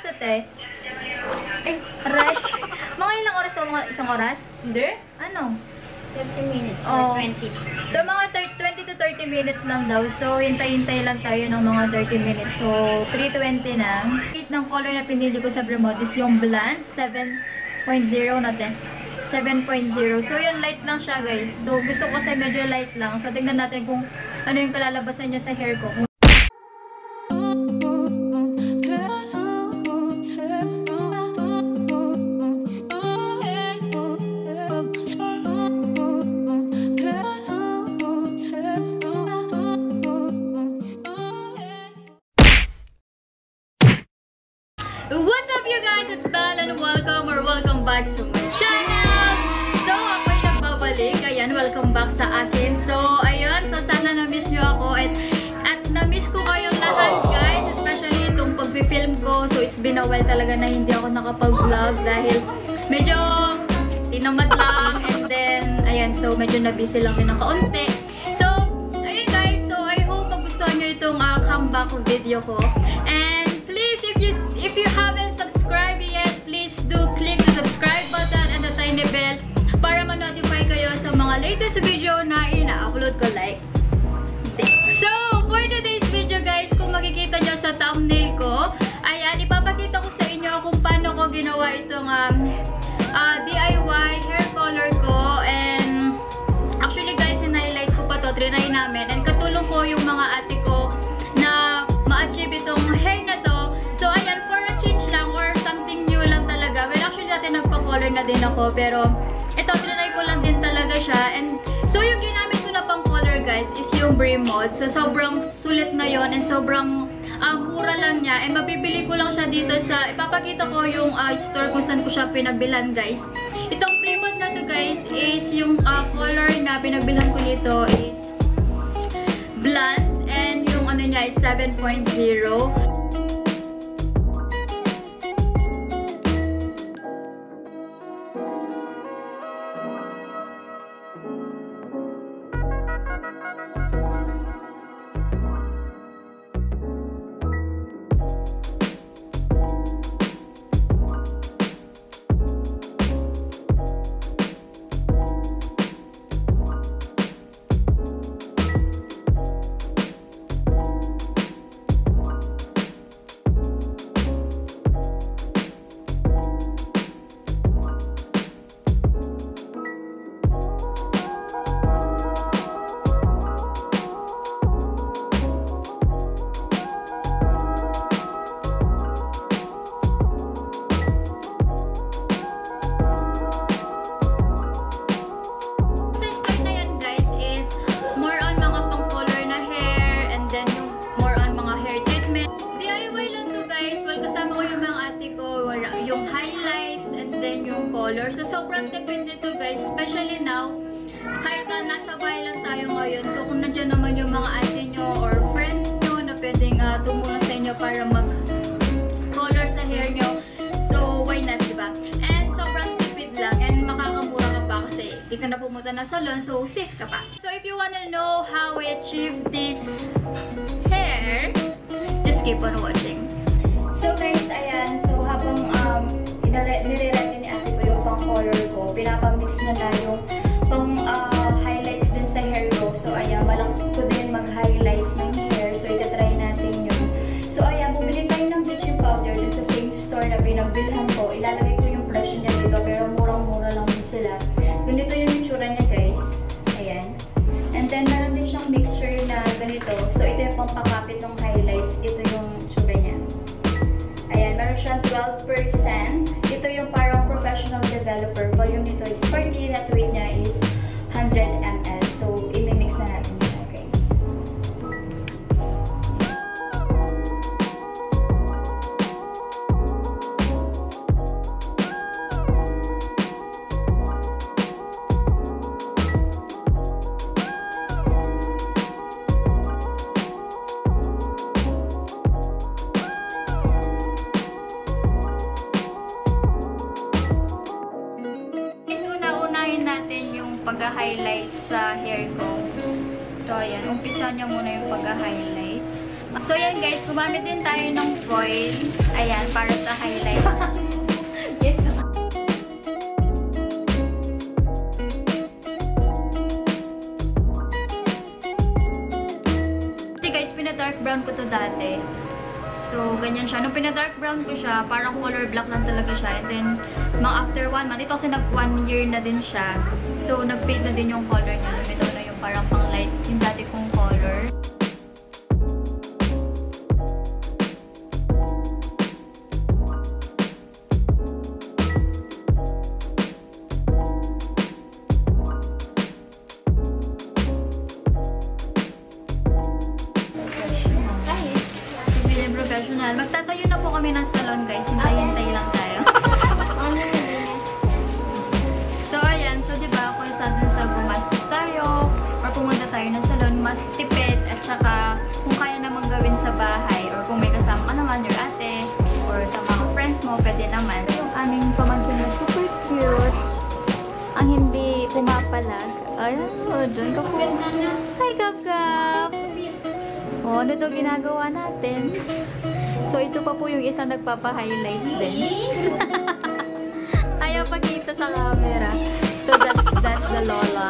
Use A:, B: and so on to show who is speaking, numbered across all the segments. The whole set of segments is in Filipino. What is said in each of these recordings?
A: to, te? Aray. Mga ilang oras o mga isang oras?
B: Hindi?
A: Ano?
B: 30 minutes or 20.
A: So, mga 20 to 30 minutes lang daw. So, hintay-hintay lang tayo ng mga 30 minutes. So, 3:20 na. Ng color na pinili ko sa Vermont is yung Blunt 7.0 natin. 7.0. So, yun, light lang siya, guys. So, gusto ko kasi medyo light lang. So, tingnan natin kung ano yung kalalabasan niya sa hair ko. What's up, you guys? It's Belle and welcome back to my channel. So, ako'y nagbabalik. Ayan, welcome back sa akin. So, ayun. So, sana na-miss nyo ako. At na-miss ko kayong lahat, guys. Especially itong pag-film ko. So, it's been a while talaga na hindi ako nakapag-vlog dahil medyo tinamad lang. And then, ayan. So, medyo na-busy lang din ng kaunti. So, ayun, guys. So, I hope magustuhan nyo itong comeback video ko. And please, if you haven't subscribed yet, please do click the subscribe button and the tiny bell para ma-notify kayo sa mga latest video na ina-upload ko like this. So, for today's video, guys, kung makikita nyo sa thumbnail ko, ayan, ipapakita ko sa inyo kung paano ko ginawa itong DIY hair color ko. And actually, guys, in-highlight ko pa to, trinay namin. And katulong ko yung mga ate ko na ma-achieve itong hair na to. So, ayan, for a change lang or something new lang talaga. Well, actually, dati nagpa-color na din ako. Pero, ito, trinay ko lang din talaga siya. And, so, yung ginamit ko na pang color, guys, is yung Bremod. So, sobrang sulit na yon and sobrang mura lang niya. And, mabibili ko lang siya dito sa, ipapakita ko yung store kung saan ko siya pinagbilhan, guys. Itong Bremod na to, guys, is yung color na pinagbilhan ko nito is Blunt. And, yung ano niya is 7.0. So, sobrang tipid nito, guys. Especially now, kahit na nasa bahay lang tayo ngayon. So, kung nandiyan naman yung mga ate nyo or friends nyo na pwedeng tumulong sa inyo para mag-color sa hair nyo. So, why not, diba? And sobrang tipid lang. And makakamura ka pa kasi di ka na pumunta na salon. So, safe ka pa. So, if you wanna know how I achieve this hair, just keep on watching. So, guys, ayan. So, habang nire-ready ni ate ko yung pang-color ko, pinapamix niya na yung pang-highlights din sa hair ko. So, ayan, walang ko din mag-highlights ng hair. So, itatry natin yun. So, ayan, bumili tayo ng bleaching powder dun sa same store na pinagbilhan ko. Ilalagay ko yung brush niya dito, pero murang-mura lang din sila. Ganito yung itsura niya, guys. Ayan. And then, meron din siyang mixture na ganito. So, ito yung pang-pakapit ng highlights. Ito yung itsura niya. Ayan, meron siyang 12%. Ito yung parang professional developer. Volume nito is 40. At weight niya is 100 ml. So, i-mix na natin siya, guys. Pag-highlight sa hair ko. So, ayan. Umpisa niya muna yung pag-highlight. So yan guys, gumamit din tayo ng foil. Ayan, para sa highlight. Yes. Kasi guys, pina-dark brown ko to dati. So, ganyan siya. Nung pina-dark brown ko siya, parang color black lang talaga siya. And then, mga after 1 month, ito kasi nag-1 year na din siya. So, nag-fade na din yung color niya. Ito na yung parang pang light, yung dati kong color. Professional. Magtatayo na po kami ng salon guys. Hintay-hintay lang tayo. So, ayan. So, diba, kung sa gumastos tayo or pumunta tayo ng salon, mas tipid at saka kung kaya namang gawin sa bahay or kung may kasama ka naman your ate or sa mga friends mo, pwede naman. Yung aming pamangkin na super cute. Ang hindi pumapalag. Ayan, dyan ka po. Hi, Gab-Gab! O, ano ito ginagawa natin? So, ito pa po yung isang nagpapa-highlights din. Ayaw pakita sa camera. So, that's the Lola.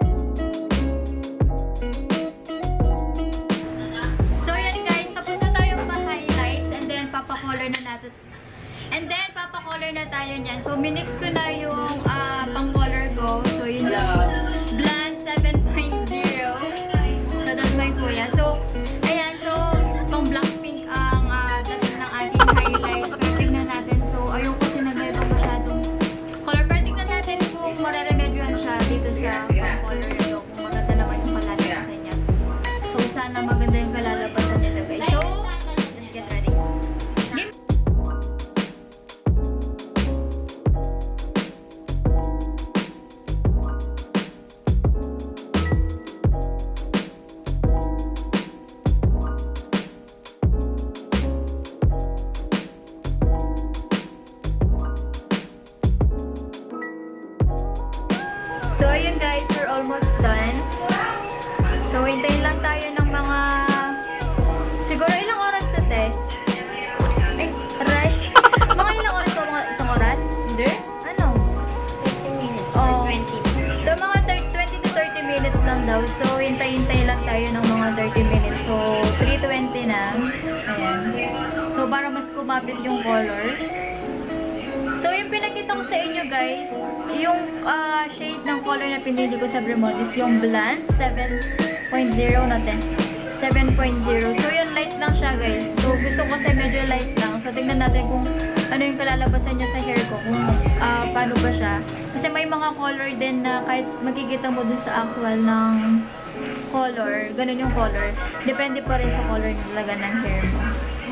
A: So, yan guys. Tapos na tayong pa-highlights. And then, papa-color na natin. And then, papa-color na tayo niyan. So, minix ko na yung pang-color ko. So, yun yung Blend 7.0. So, that's my kuya. So, ayan. So, pang Blackpink ang dating ng ating highlights. Pero tingnan natin. So, ayun kasi nag-get ako masyadong color. Pero tingnan natin kung mararemedyohan siya dito sa pang-color na ito. Kung maganda naman yung kalalabasan niya. So, sana maganda yung kalalabasan niya guys. So, let's get ready. So, ayun guys, we're almost done. So, hintayin lang tayo ng mga... Siguro ilang oras na, te? Ay, aray. Mga ilang oras ba? Mga isang oras? Hindi? Ano?
B: 20 minutes
A: Oh.
B: or 20.
A: So, mga 20 to 30 minutes lang daw. So, hintay-hintay lang tayo ng mga 30 minutes. So, 3:20 na. Ayan. So, para mas kumapit yung color. So, yung pinakita ko sa inyo guys, yung shade ng color na pinili ko sa Bremont is yung Blend 7.0 natin. 7.0. So, yung light lang siya guys. So, gusto ko kasi medyo light lang. So, tingnan natin kung ano yung kalalabasan niya sa hair ko. Kung paano ba siya. Kasi may mga color din na kahit makikita mo dun sa actual ng color, ganun yung color. Depende pa rin sa color talaga ng hair mo.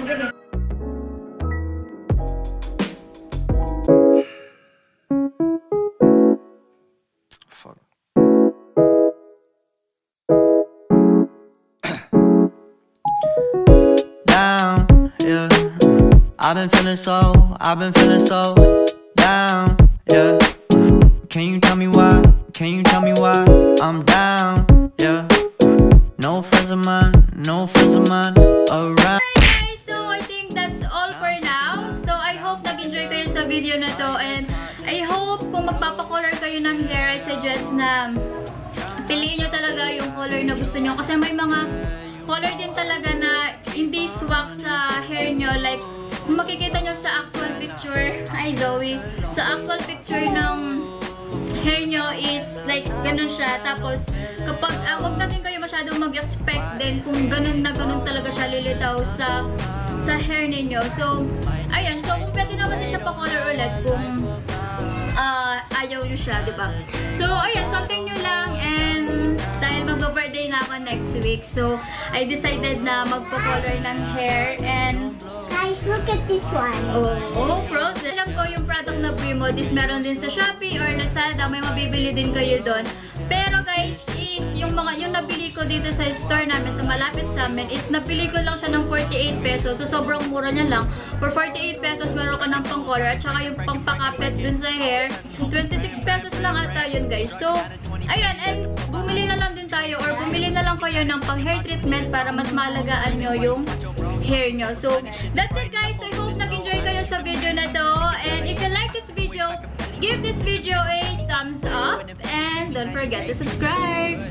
C: Down, yeah. I've been feeling so down, yeah. Can you tell me why? Can you tell me why I'm down, yeah. No friends of mine around.
A: Alright guys, so I think that's all for now. So I hope nag-enjoy kayo sa video na to, and I hope kung magpapakolor kayo ng hair, I suggest na piliin nyo talaga yung color na gusto nyo. Kasi may mga color din talaga na hindi swak sa hair nyo. Like, makikita nyo sa actual picture, ay Zoe, sa actual picture ng hair nyo is like ganun siya. Tapos, kapag, wag natin kayo masyadong mag-expect din kung ganun na ganun talaga siya lilitaw sa hair ninyo. So, ayan. So, pwede naman din siya pa-color ulit kung ayaw nyo siya, diba? So, ayan. Something nyo lang, and dahil mag-birthday na ako next week, so, I decided na magpa-color ng hair, and
B: Guys, look at this one.
A: oh, frozen. Alam ko yung product na Bremont is meron din sa Shopee or Lazada. May mabibili din kayo doon. Pero guys, is yung nabili ko dito sa store namin, sa malapit sa amin, is nabili ko lang siya ng 48 pesos. So, sobrang mura niya lang. For 48 pesos, meron ka ng pang-color at saka yung pang-pakapit dun sa hair. 26 pesos lang ata yun, guys. So, ayan, and bumili na lang din tayo or bumili na lang kayo ng pang-hair treatment para mas malagaan nyo yung hair nyo. So, that's it, guys. I hope nag-enjoy kayo sa video na to. And if you like this video, give this video a thumbs up and don't forget to subscribe.